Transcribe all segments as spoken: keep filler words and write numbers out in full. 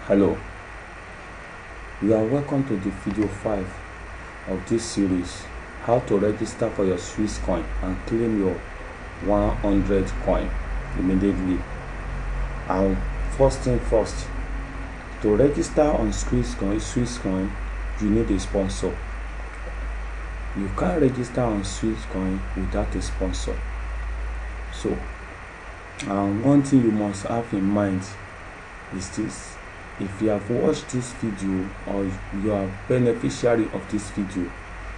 Hello, you are welcome to the video five of this series, how to register for your Swiss coin and claim your one hundred coin immediately. And first thing first, to register on Swiss coin, Swiss coin, you need a sponsor. You can't register on Swiss coin without a sponsor. So, um, one thing you must have in mind is this: if you have watched this video or you are beneficiary of this video,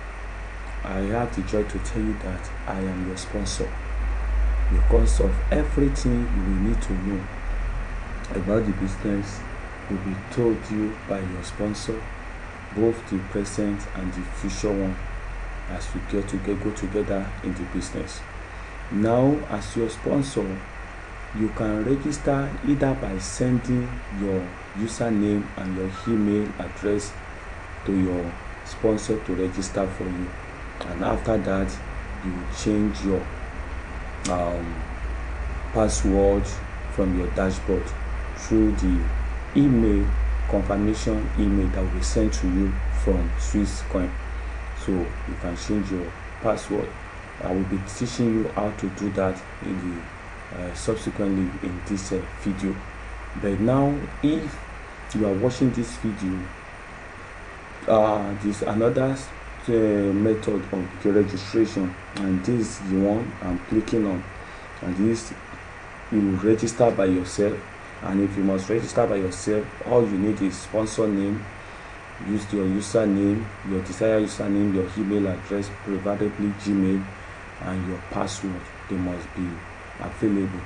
I have the joy to tell you that I am your sponsor, because of everything you will need to know about the business will be told you by your sponsor, both the present and the future one, as we get to get go together in the business. Now, as your sponsor, you can register either by sending your username and your email address to your sponsor to register for you, and after that you will change your um, password from your dashboard through the email confirmation email that will be sent to you from Swiss coin. So you can change your password. I will be teaching you how to do that in the Uh, subsequently in this uh, video. But now, if you are watching this video, uh this another uh, method of the registration, and this is the one I'm clicking on, and this you register by yourself. And if you must register by yourself, all you need is sponsor name. Use your username, your desired username, your email address, preferably Gmail, and your password. They must be available.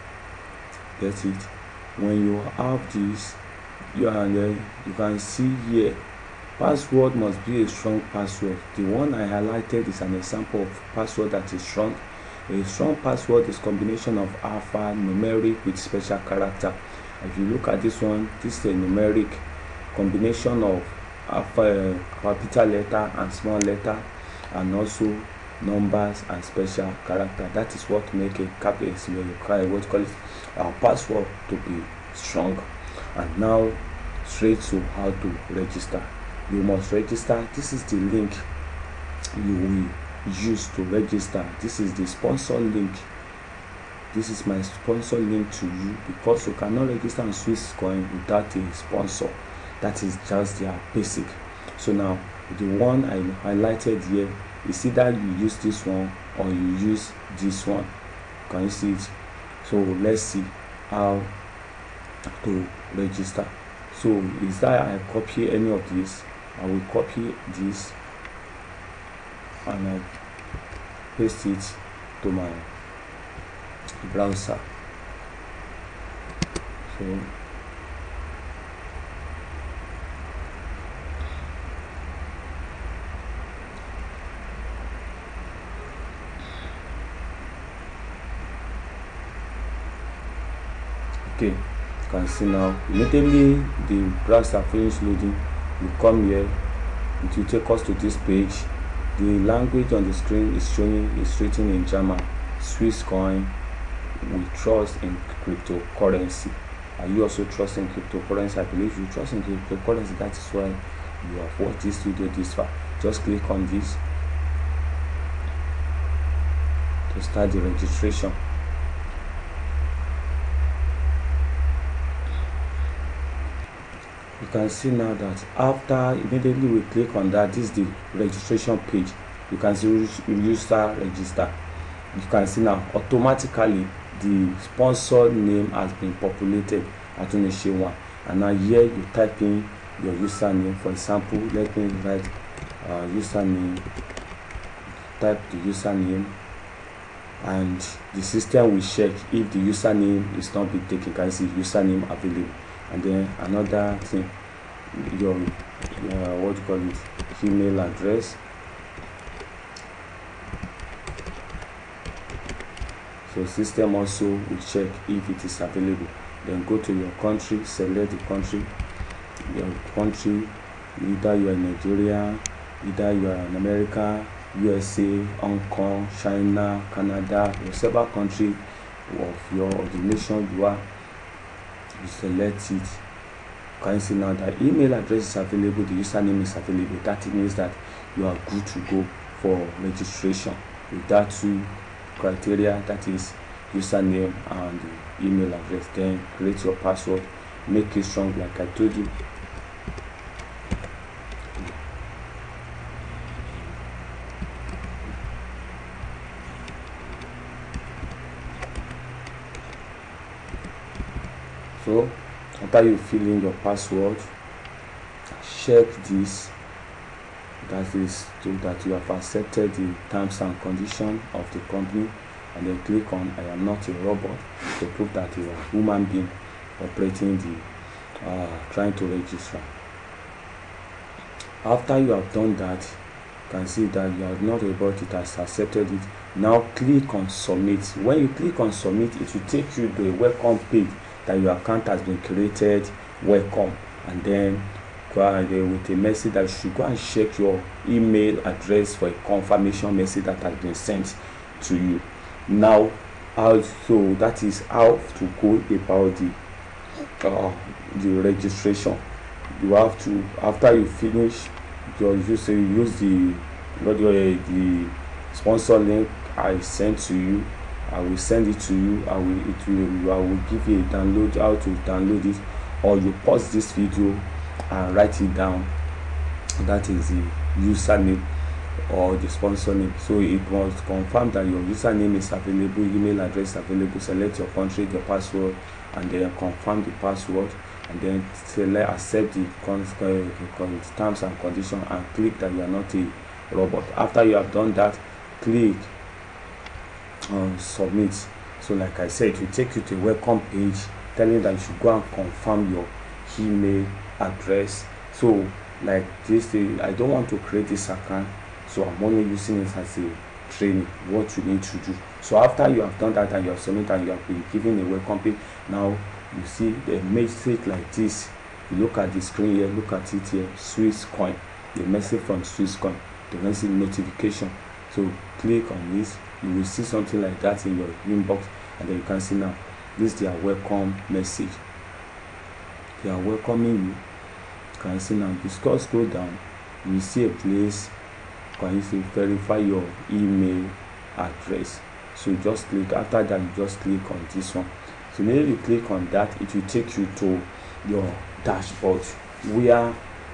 Get it? When you have this, you and then you can see here, password must be a strong password. The one I highlighted is an example of password that is strong. A strong password is combination of alpha numeric with special character. If you look at this one, this is a numeric combination of alpha, uh, capital letter and small letter, and also numbers and special character. That is what make a cap is what call it our password to be strong. And now, straight to how to register. You must register. This is the link you will use to register. This is the sponsor link. This is my sponsor link to you, because you cannot register on Swiss coin without a sponsor. That is just their basic. So now, the one I highlighted here, is either you use this one or you use this one. Can you see it? So let's see how to register. So is that I copy any of this? I will copy this and I paste it to my browser. So okay, you can see now, immediately the browser finish loading, you come here, it will take us to this page. The language on the screen is showing is written in German. Swiss coin, we trust in cryptocurrency. Are you also trusting cryptocurrency? I believe you trust in cryptocurrency. That is why you have watched this video this far. Just click on this to start the registration. You can see now that after immediately we click on that, this is the registration page. You can see user register. You can see now automatically the sponsor name has been populated at Atuneshe one, and now here you type in your username. For example, let me write uh, username. Type the username, and the system will check if the username is not being taken. You can see username available. And then another thing, your uh, what do you call it, email address. So system also will check if it is available. Then go to your country, select the country, your country, either you are in Nigeria, either you are in America, U S A, Hong Kong, China, Canada, whatever country of your of the nation you are. You select it, can you see now that email address is available, the username is available. That means that you are good to go for registration with that two criteria, that is username and the email address. Then create your password, make it strong like I told you. So after you fill in your password, check this, that is to that you have accepted the terms and conditions of the company, and then click on I am not a robot to prove that you are a human being operating the uh, trying to register. After you have done that, you can see that you are not a robot, it has accepted it. Now click on submit. When you click on submit, it will take you to a welcome page that your account has been created, welcome, and then with a message that you should go and check your email address for a confirmation message that has been sent to you. Now also that is how to go about the uh, the registration. You have to, after you finish your use, you use the the sponsor link I sent to you. I will send it to you. I will it will I will give you a download, how to download it, or you pause this video and write it down. That is the username or the sponsor name. So it must confirm that your username is available, email address available. Select your country, your password, and then confirm the password, and then select accept the terms and conditions, and click that you are not a robot. After you have done that, click on submit. So like I said, it will take you to a welcome page telling that you should go and confirm your email address. So like this, I don't want to create this account, so I'm only using it as a training, what you need to do. So after you have done that and you have submitted and you have been given a welcome page, now you see the message like this. You look at the screen here, look at it here, Swisscoin, the message from Swisscoin, the message notification. So click on this, you will see something like that in your inbox, and then you can see now this is their welcome message. They are welcoming you. You can see now, you scroll scroll down, you will see a place, can you see verify your email address. So you just click, after that you just click on this one. So when you click on that, it will take you to your dashboard where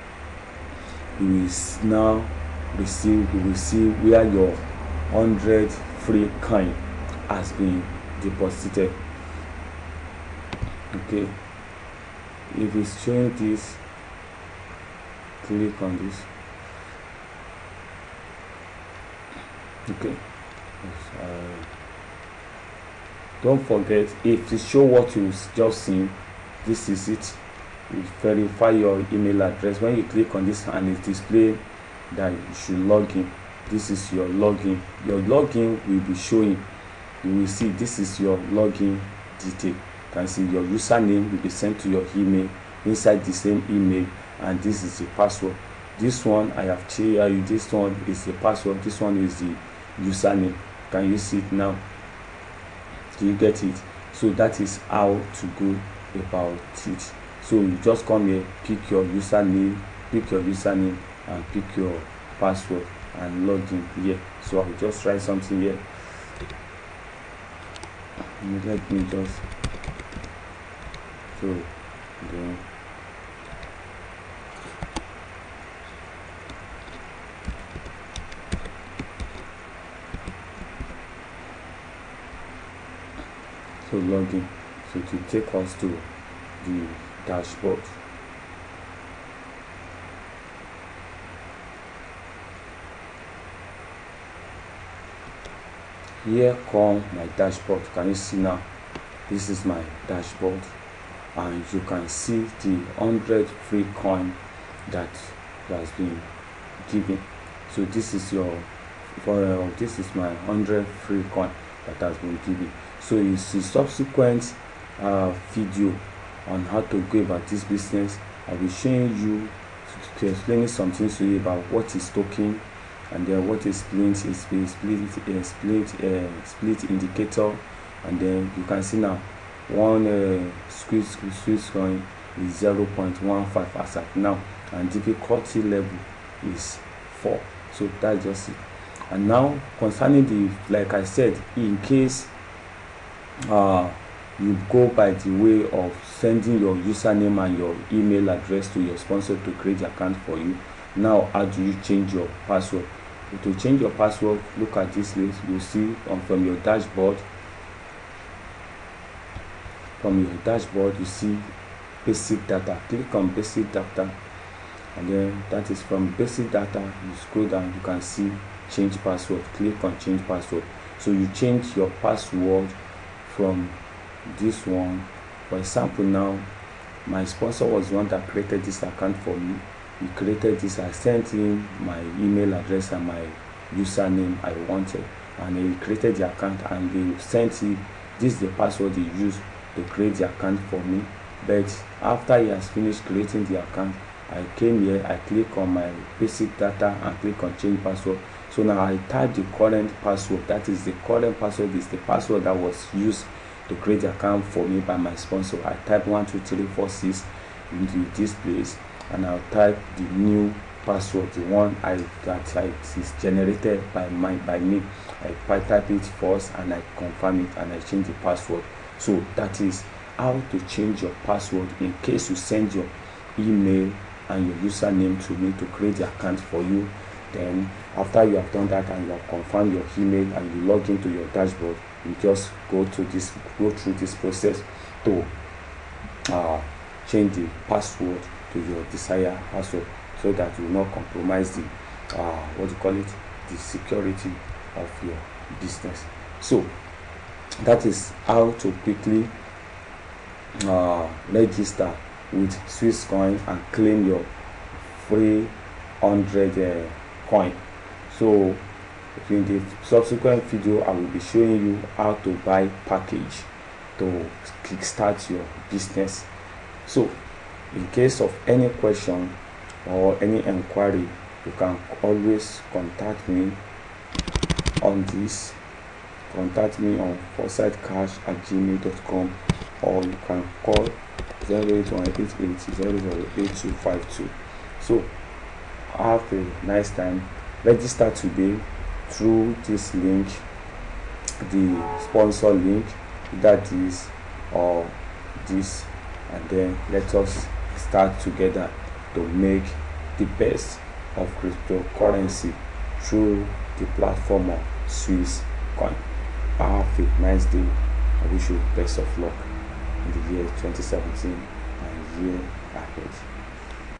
you will now receive, you will see where your one hundred free coin has been deposited. Okay, if it's showing this, click on this. Okay, uh, don't forget, if it show what you just seen, this is it. You verify your email address. When you click on this and it display that you should log in, this is your login. Your login will be showing. You will see this is your login detail. You can see your username will be sent to your email, inside the same email, and this is the password. This one I have changed. This one is the password, this one is the username. Can you see it now? Do you get it? So that is how to go about it. So you just come here, pick your username, pick your username and pick your password and log in here. So I'll just write something here. Let me just so then so login, so to take us to the dashboard. Here come my dashboard. Can you see now? This is my dashboard, and you can see the one hundred free coin that has been given. So this is your for uh, this is my one hundred free coin that has been given. So you see subsequent uh, video on how to go about this business. I will showing you to, to explaining something to you about what is token, and then what is split is split uh, split uh, split indicator, and then you can see now one uh, squeeze squeeze coin is zero point one five as at now, and difficulty level is four. So that's just it. And now concerning the, like I said, in case uh you go by the way of sending your username and your email address to your sponsor to create the account for you, now how do you change your password? To change your password, look at this list. You see on from your dashboard, from your dashboard you see basic data. Click on basic data, and then that is from basic data. You scroll down, you can see change password. Click on change password. So you change your password from this one. For example, now my sponsor was the one that created this account for me. He created this. I sent him my email address and my username I wanted, and he created the account, and they sent him this is the password he used to create the account for me. But after he has finished creating the account, I came here, I click on my basic data and click on change password. So now I type the current password. That is the current password is the password that was used to create the account for me by my sponsor. I type one two three four six into this place, and I'll type the new password, the one I that I, is generated by my by me. I type it first and I confirm it and I change the password. So that is how to change your password in case you send your email and your username to me to create the account for you. Then after you have done that and you have confirmed your email and you log into your dashboard, you just go to this go through this process to uh, change the password to your desired password, so that you will not compromise the uh, what do you call it the security of your business. So that is how to quickly uh, register with Swisscoin and claim your free one hundred uh, coin. So in the subsequent video I will be showing you how to buy package to kickstart your business. So in case of any question or any inquiry, you can always contact me on this contact me on foresightcash at gmail dot com, or you can call zero eight one eight eight zero zero eight two five two. So have a nice time. Register today through this link, the sponsor link, that is or this, and then let us start together to make the best of cryptocurrency through the platform of Swisscoin. Have a nice day. I wish you best of luck in the year twenty seventeen and year ahead.